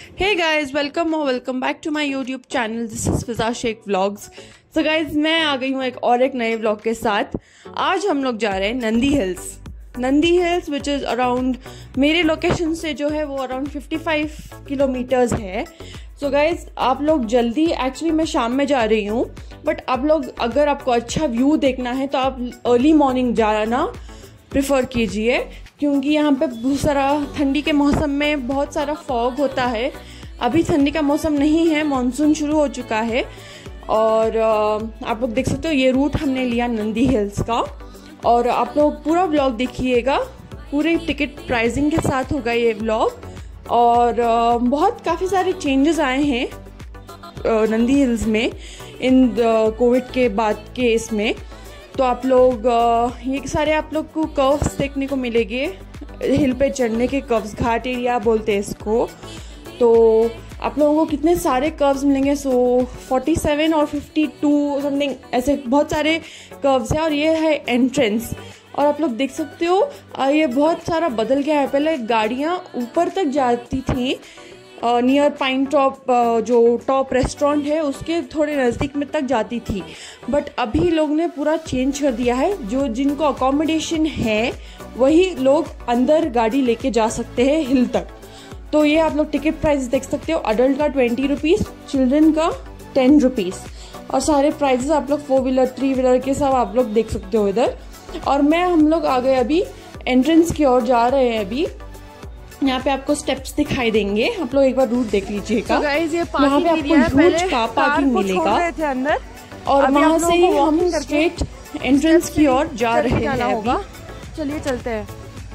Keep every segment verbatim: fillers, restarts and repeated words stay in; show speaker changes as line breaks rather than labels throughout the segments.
हे guys, welcome और welcome back to my YouTube channel. This is Fiza Shaikh vlogs. So guys, मैं आ गई हूँ एक और एक नए व्लॉग के साथ। आज हम लोग जा रहे हैं Nandi Hills. Nandi Hills which is around, मेरे लोकेशन से जो है वो अराउंड पचपन किलोमीटर्स है। सो गाइस, आप लोग जल्दी, एक्चुअली मैं शाम में जा रही हूँ, बट आप लोग अगर आपको अच्छा व्यू देखना है तो आप अर्ली मॉर्निंग जाना प्रेफर कीजिए, क्योंकि यहाँ पे बहुत सारा ठंडी के मौसम में बहुत सारा फॉग होता है। अभी ठंडी का मौसम नहीं है, मानसून शुरू हो चुका है। और आप लोग देख सकते हो ये रूट हमने लिया नंदी हिल्स का। और आप लोग पूरा व्लॉग देखिएगा, पूरे टिकट प्राइसिंग के साथ होगा ये व्लॉग। और बहुत काफ़ी सारे चेंजेस आए हैं नंदी हिल्स में इन कोविड के बाद के इसमें। तो आप लोग ये सारे आप लोग को कर्व्स देखने को मिलेंगे, हिल पे चढ़ने के कर्व्स, घाट एरिया बोलते हैं इसको। तो आप लोगों को कितने सारे कर्व्स मिलेंगे, सो सैंतालीस और बावन समथिंग, ऐसे बहुत सारे कर्व्स हैं। और ये है एंट्रेंस। और आप लोग देख सकते हो ये बहुत सारा बदल गया है। पहले गाड़ियाँ ऊपर तक जाती थी, नियर पाइन टॉप जो टॉप रेस्टोरेंट है उसके थोड़े नज़दीक में तक जाती थी, बट अभी लोग ने पूरा चेंज कर दिया है। जो जिनको अकोमोडेशन है वही लोग अंदर गाड़ी लेके जा सकते हैं हिल तक। तो ये आप लोग टिकट प्राइस देख सकते हो, अडल्ट का ट्वेंटी रुपीज़, चिल्ड्रन का टेन रुपीज़। और सारे प्राइजेस आप लोग फोर व्हीलर थ्री व्हीलर के सब आप लोग देख सकते हो इधर। और मैं हम लोग आ गए अभी एंट्रेंस की ओर जा रहे हैं। अभी यहाँ पे आपको स्टेप्स दिखाई देंगे, आप लोग एक बार रूट देख लीजिएगा।
so guys, ये
यहाँ पे आपको ह्यूज कार पार्किंग मिलेगा
अंदर,
और वहाँ से ही हम स्ट्रेट एंट्रेंस की ओर जा रहे हैं अभी।
चलिए चलते हैं।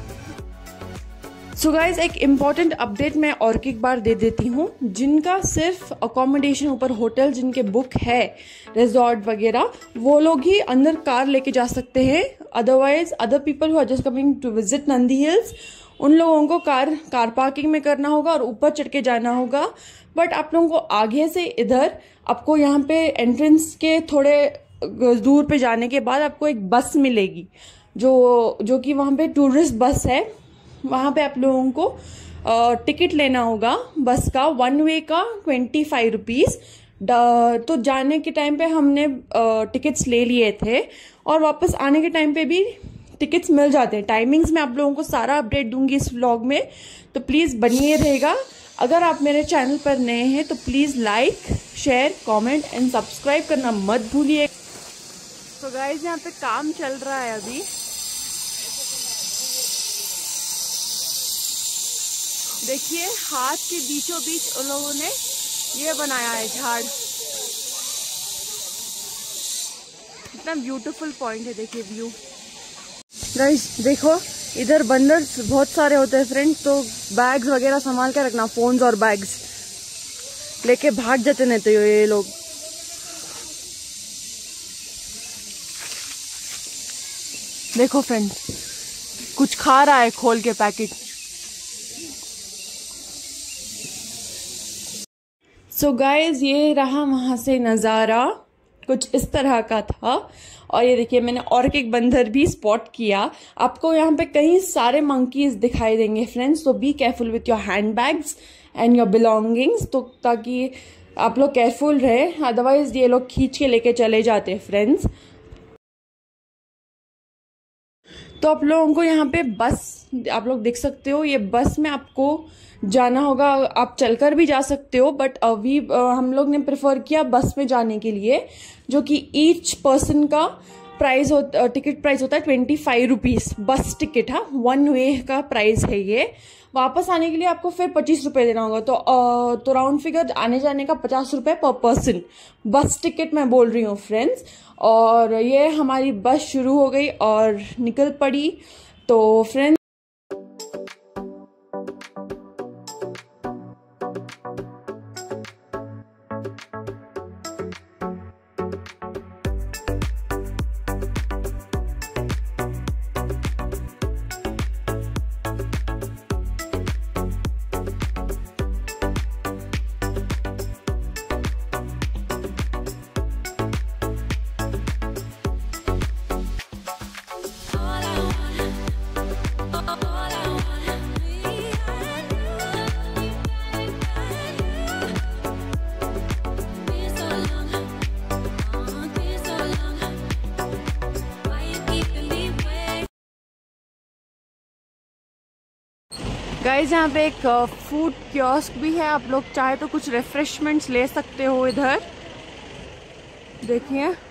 सो गाइज, एक इम्पॉर्टेंट अपडेट मैं और की एक बार दे देती हूँ। जिनका सिर्फ अकोमोडेशन ऊपर होटल जिनके बुक है, रिजॉर्ट वगैरह, वो लोग ही अंदर कार लेके जा सकते हैं। Otherwise other people who are just coming to visit Nandi Hills, उन लोगों को कार कार पार्किंग में करना होगा और ऊपर चढ़ के जाना होगा। बट आप लोगों को आगे से इधर आपको यहाँ पे एंट्रेंस के थोड़े दूर पे जाने के बाद आपको एक बस मिलेगी, जो जो कि वहाँ पे टूरिस्ट बस है। वहाँ पे आप लोगों को टिकट लेना होगा बस का, वन वे का ट्वेंटी फाइव रुपीज़। तो जाने के टाइम पे हमने टिकट्स ले लिए थे और वापस आने के टाइम पे भी टिकट्स मिल जाते हैं। टाइमिंग्स में आप लोगों को सारा अपडेट दूंगी इस व्लॉग में, तो प्लीज़ बनिए रहेगा। अगर आप मेरे चैनल पर नए हैं तो please like, share, comment and subscribe करना मत भूलिए।
तो गाइस, यहाँ पे काम चल रहा है अभी। देखिए, हाथ के बीचों बीच उन लोगों ने ये बनाया है झाड़। इतना ब्यूटीफुल पॉइंट है, देखिए व्यू।
गाइस देखो, इधर बंदर बहुत सारे होते हैं फ्रेंड, तो बैग्स वगैरह संभाल के रखना, फोन्स और बैग्स लेके भाग जाते नहीं तो ये लोग।
देखो फ्रेंड, कुछ खा रहा है खोल के पैकेट।
सो गाइस, ये रहा वहां से नज़ारा, कुछ इस तरह का था। और ये देखिए, मैंने और एक बंदर भी स्पॉट किया। आपको यहाँ पे कई सारे मंकीज दिखाई देंगे फ्रेंड्स, तो be careful with your hand bags and your belongings, तो ताकि आप लोग केयरफुल रहे, अदरवाइज ये लोग खींच के लेके चले जाते हैं फ्रेंड्स। तो आप लोगों को यहाँ पे बस, आप लोग देख सकते हो, ये बस में आपको जाना होगा। आप चलकर भी जा सकते हो, बट अभी हम लोग ने प्रेफर किया बस में जाने के लिए, जो कि ईच पर्सन का प्राइस हो, टिकट प्राइस होता है twenty five rupees bus ticket. हाँ, वन वे का प्राइस है ये। वापस आने के लिए आपको फिर पच्चीस रुपये देना होगा। तो तो राउंड फिगर आने जाने का पचास रुपये पर पर्सन, बस टिकट मैं बोल रही हूँ फ्रेंड्स। और ये हमारी बस शुरू हो गई और निकल पड़ी। तो फ्रेंड्स, गाइज यहाँ पे एक फूड कियोस्क भी है, आप लोग चाहे तो कुछ रिफ्रेशमेंट्स ले सकते हो इधर। देखिए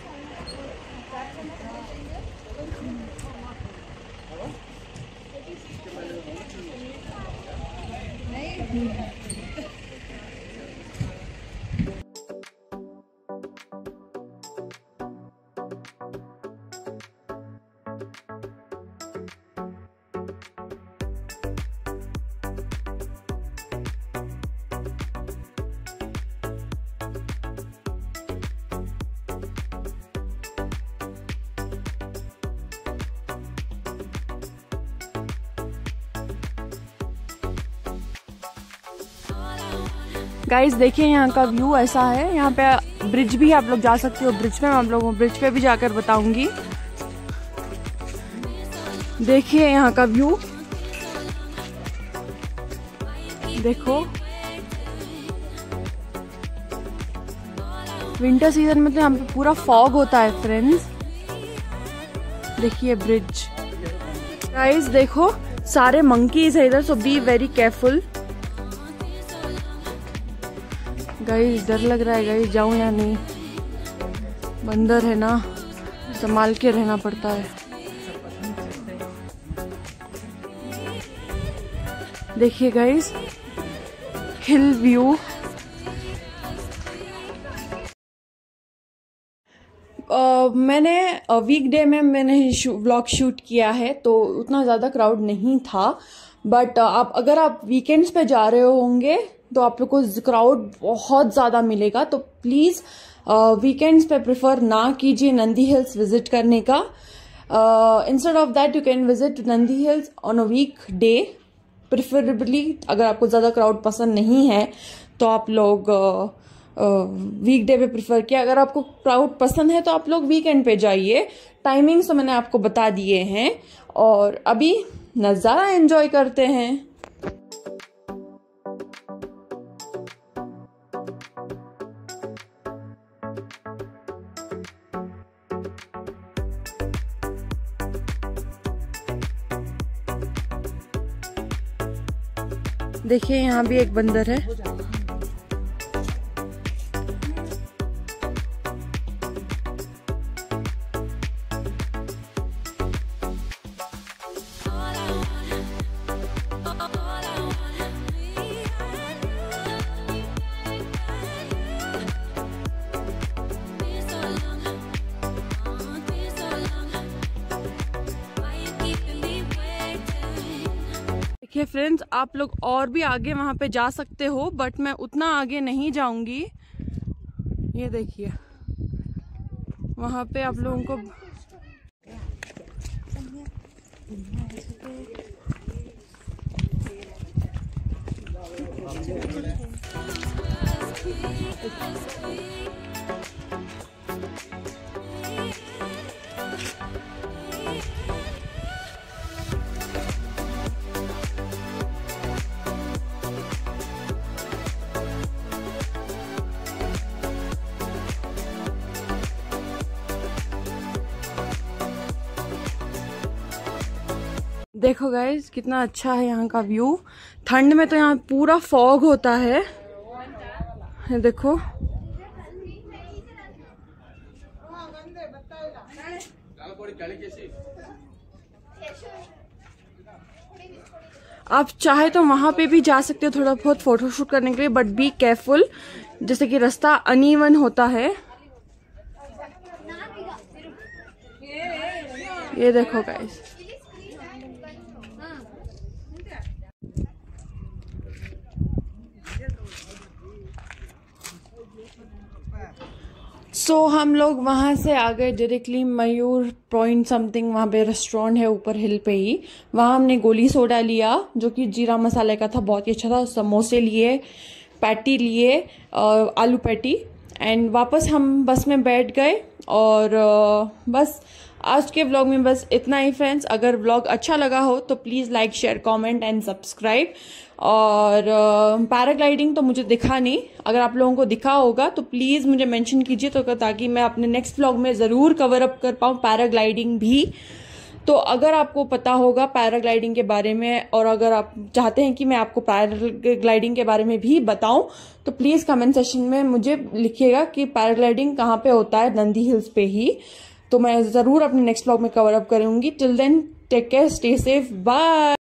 गाइस देखिए यहाँ का व्यू ऐसा है। यहाँ पे ब्रिज भी आप लोग जा सकते हो, ब्रिज पे मैं आप लोगों को ब्रिज पे भी जाकर बताऊंगी। देखिए यहाँ का व्यू, देखो विंटर सीजन में तो यहाँ पे पूरा फॉग होता है फ्रेंड्स। देखिए ब्रिज। गाइस देखो सारे मंकीज है इधर, so be very careful. Guys डर लग रहा है गाइस, जाऊं या नहीं, बंदर है ना, संभाल के रहना पड़ता है। देखिए गाइस हिल व्यू। Uh, मैंने वीकडे में मैंने शू, व्लॉग शूट किया है तो उतना ज़्यादा क्राउड नहीं था, बट uh, आप अगर आप वीकेंड्स पे जा रहे होंगे तो आप लोग को क्राउड बहुत ज़्यादा मिलेगा। तो प्लीज़ वीकेंड्स पे प्रेफर ना कीजिए नंदी हिल्स विजिट करने का। Instead of that you can visit Nandi Hills on a weekday preferably. अगर आपको ज़्यादा क्राउड पसंद नहीं है तो आप लोग वीक डे पे प्रेफर किया। अगर आपको क्राउड पसंद है तो आप लोग वीकेंड पे जाइए। टाइमिंग्स तो मैंने आपको बता दिए हैं और अभी नज़ारा एंजॉय करते हैं। देखिए यहाँ भी एक बंदर है। देखिए फ्रेंड्स आप लोग और भी आगे वहां पे जा सकते हो, बट मैं उतना आगे नहीं जाऊंगी। ये देखिए वहां पे आप लोगों को देखो गाइज कितना अच्छा है यहाँ का व्यू। ठंड में तो यहाँ पूरा फॉग होता है, ये देखो। आप चाहे तो वहां पे भी जा सकते हो थोड़ा बहुत फोटोशूट करने के लिए, बट बी केयरफुल, जैसे कि रास्ता अनइवन होता है। ये देखो गाइज सो so, हम लोग वहाँ से आ गए डायरेक्टली मयूर पॉइंट समथिंग, वहाँ पे रेस्टोरेंट है ऊपर हिल पे ही। वहाँ हमने गोली सोडा लिया जो कि जीरा मसाले का था, बहुत ही अच्छा था। समोसे लिए, पैटी लिए, आलू पैटी, एंड वापस हम बस में बैठ गए। और बस आज के व्लॉग में बस इतना ही फ्रेंड्स। अगर व्लॉग अच्छा लगा हो तो please like share comment and subscribe. और पैराग्लाइडिंग तो मुझे दिखा नहीं, अगर आप लोगों को दिखा होगा तो प्लीज़ मुझे मेंशन कीजिए, तो ताकि मैं अपने नेक्स्ट व्लॉग में ज़रूर कवर अप कर पाऊँ पैराग्लाइडिंग भी। तो अगर आपको पता होगा पैराग्लाइडिंग के बारे में और अगर आप चाहते हैं कि मैं आपको पैराग्लाइडिंग के बारे में भी बताऊं तो प्लीज कमेंट सेक्शन में मुझे लिखिएगा कि पैराग्लाइडिंग कहाँ पे होता है, नंदी हिल्स पे ही। तो मैं जरूर अपने नेक्स्ट व्लॉग में कवर अप करूंगी। Till then take care, stay safe, bye.